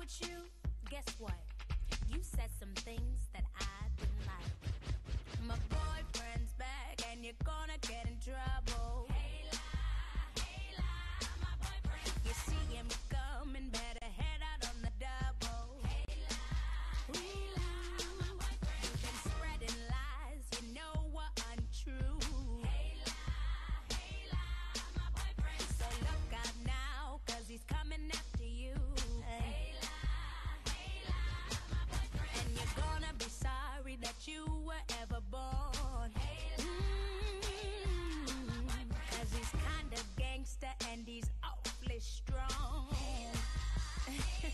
want you, guess what? You said some things that I didn't like. My boyfriend's back and you're gonna get in trouble. Hey, my boyfriend. You see him coming, better head out on the double. Hey, my boyfriend. You've been spreading lies, you know what untrue. Hey, my boyfriend. So look out now, cause he's coming after you. Hey, my boyfriend. And you're gonna be sorry that you were ever born. Cause he's kind of gangster and he's awfully strong. Hey,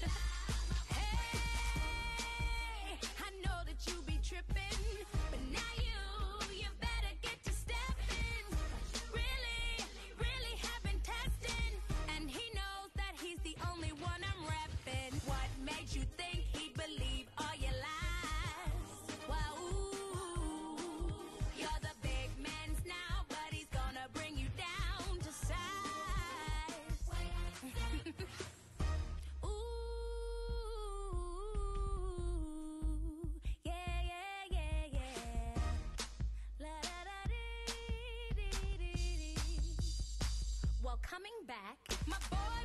I know that you be tripping, but now you better get to stepping. Really have been testing, and he knows that he's the only one I'm repping. What made you think he'd believe all your lies? Well, ooh, you're the big man's now, but he's gonna bring you down to size. Ooh, yeah. La da da dee dee dee dee. Well, coming back, my boy